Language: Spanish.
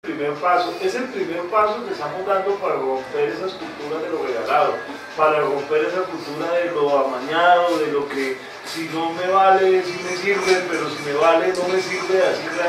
Primer paso, es el primer paso que estamos dando para romper esas culturas de lo regalado, para romper esa cultura de lo amañado, de lo que si no me vale, sí me sirve, pero si me vale, no me sirve, así